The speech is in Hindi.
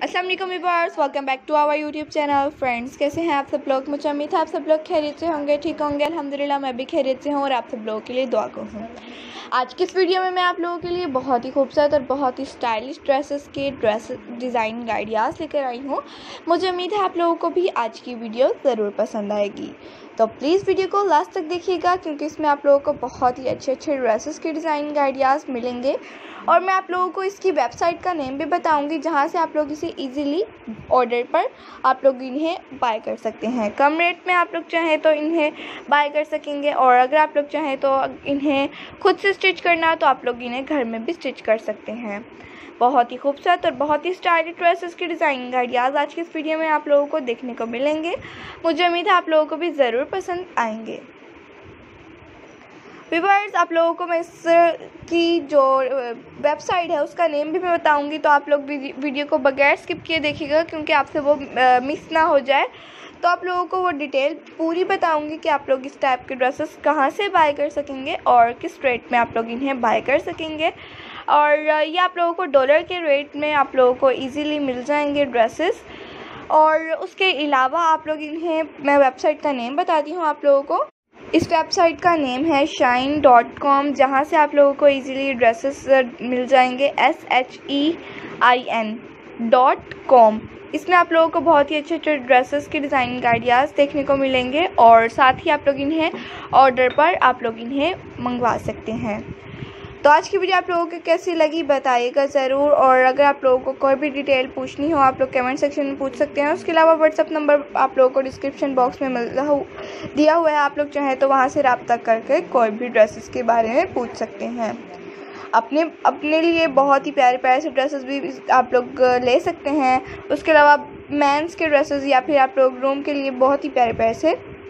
अस्सलाम वालेकुम viewers, welcome back to our YouTube channel. Friends, कैसे हैं आप सब लोग? मुझे उम्मीद है आप सब लोग खैरियत से होंगे, ठीक होंगे। अल्हम्दुलिल्लाह मैं भी खैरियत से हूँ और आप सब लोगों के लिए दुआ करती हूँ। आज की इस वीडियो में मैं आप लोगों के लिए बहुत ही खूबसूरत और बहुत ही स्टाइलिश ड्रेसेस के डिज़ाइन आइडियाज़ लेकर आई हूँ। मुझे उम्मीद है आप लोगों को भी आज की वीडियो ज़रूर पसंद आएगी, तो प्लीज़ वीडियो को लास्ट तक देखिएगा क्योंकि इसमें आप लोगों को बहुत ही अच्छे अच्छे ड्रेसेस के डिज़ाइन आइडियाज़ मिलेंगे। और मैं आप लोगों को इसकी वेबसाइट का नेम भी बताऊंगी जहां से आप लोग इसे इजीली ऑर्डर पर आप लोग इन्हें बाय कर सकते हैं। कम रेट में आप लोग चाहें तो इन्हें बाय कर सकेंगे, और अगर आप लोग चाहें तो इन्हें खुद से स्टिच करना तो आप लोग इन्हें घर में भी स्टिच कर सकते हैं। बहुत ही खूबसूरत और बहुत ही स्टाइलिश ड्रेसेस के डिज़ाइनिंग आइडियाज़ आज की इस वीडियो में आप लोगों को देखने को मिलेंगे। मुझे उम्मीद है आप लोगों को भी ज़रूर पसंद आएंगे। व्यूअर्स, आप लोगों को मैं इसकी जो वेबसाइट है उसका नेम भी मैं बताऊंगी, तो आप लोग वीडियो को बगैर स्किप किए देखिएगा क्योंकि आपसे वो मिस ना हो जाए। तो आप लोगों को वो डिटेल पूरी बताऊंगी कि आप लोग इस टाइप के ड्रेसेस कहाँ से बाय कर सकेंगे और किस रेट में आप लोग इन्हें बाय कर सकेंगे। और ये आप लोगों को डॉलर के रेट में आप लोगों को ईज़िली मिल जाएंगे ड्रेसेस। और उसके अलावा आप लोग इन्हें, मैं वेबसाइट का नेम बताती हूँ आप लोगों को। इस वेबसाइट का नेम है shein.com, जहाँ से आप लोगों को इजीली ड्रेसेस मिल जाएंगे। SHEIN.com। इसमें आप लोगों को बहुत ही अच्छे अच्छे ड्रेसेस के डिज़ाइनिंग आइडियाज़ देखने को मिलेंगे और साथ ही आप लोग इन्हें ऑर्डर पर आप लोग इन्हें मंगवा सकते हैं। तो आज की वीडियो आप लोगों को कैसी लगी बताइएगा ज़रूर, और अगर आप लोगों को कोई भी डिटेल पूछनी हो आप लोग कमेंट सेक्शन में पूछ सकते हैं। उसके अलावा व्हाट्सअप नंबर आप लोगों को डिस्क्रिप्शन बॉक्स में दिया हुआ है, आप लोग चाहें तो वहां से रब्ता करके कोई भी ड्रेसेस के बारे में पूछ सकते हैं। अपने लिए बहुत ही प्यारे प्यारे से ड्रेसेस भी आप लोग ले सकते हैं। उसके अलावा मेंस के ड्रेसेस या फिर आप लोग रूम के लिए बहुत ही प्यारे प्यारे से